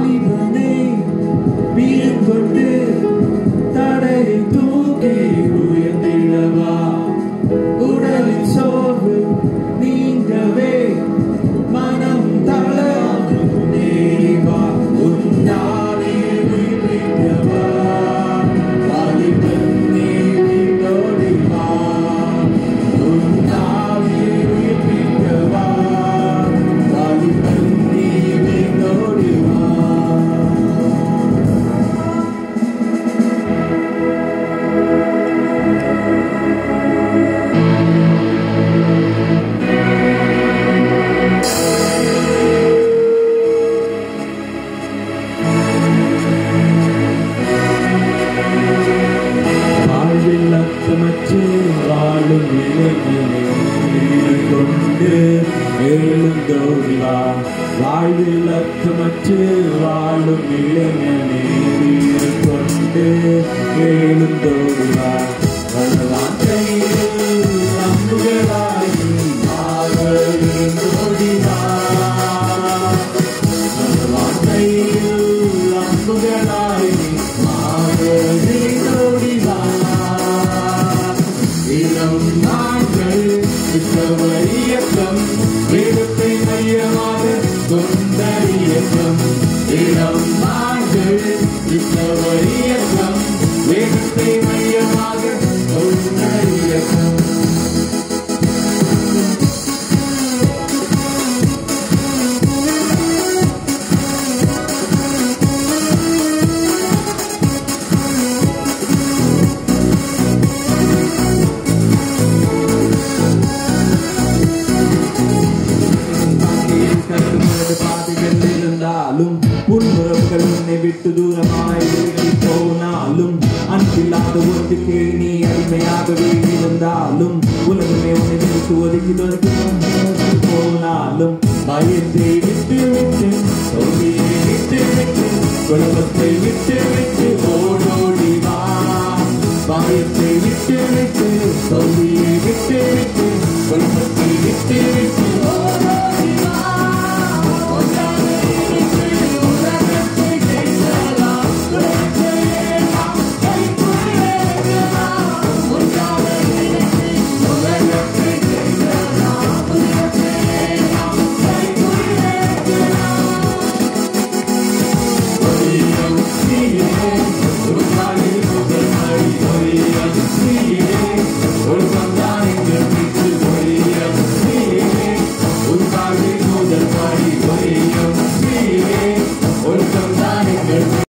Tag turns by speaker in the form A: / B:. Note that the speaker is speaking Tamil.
A: வாலிபனே வீரம் கொண்டு தடையை தூக்கி உயர்ந்திடவா உடலின் சோர்வு நீங்கவே மனம் தளராது முன்னேறிவா உன்னாலே விழிக்கவா வாலிபனே விழித்தோடிவா உன்னாலே விழிக்கவா வாலிபனே விழித்தோடிவா வாழ்வில் அர்த்தமற்று வாழும் இளைஞனே வீரம் கொண்டு எழுந்தோடிவா வாழ்வில் அர்த்தமற்று வாழும் இளைஞனே வீரம் கொண்டு எழுந்தோடிவா வாழ்க்கையில் அம்புகளாகி ஆவலிந்தோடிவா வாழ்க்கையில் அம்புகளாகி ஆவலிந்தோடிவா இளம் நாட்கள் கிறிஸ்தவ இயக்கம் வேதத்தை மையமாக கொண்ட இயக்கம் இளம் நாட்கள் கிறிஸ்தவ இயக்கம் வேதத்தை மையமாக கொண்ட இயக்கம் பாதைகள் இருந்தாலும் உன்முறவுகள் உன்னை விட்டு தூரமாய் போனாலும் அன்பில்லாத ஒருத்துக்கு நீ அடிமையாகவே இருந்தாலும் உலகமே உன்னை விட்டு ஒதுக்கி போனாலும் பயத்தை விட்டு விட்டு தோல்வியை விட்டு விட்டு குழப்பத்தை விட்டு விட்டு ஓடோடிவா பயத்தை விட்டு விட்டு தோல்வியை விட்டு விட்டு குழப்பத்தை விட்டு விட்டு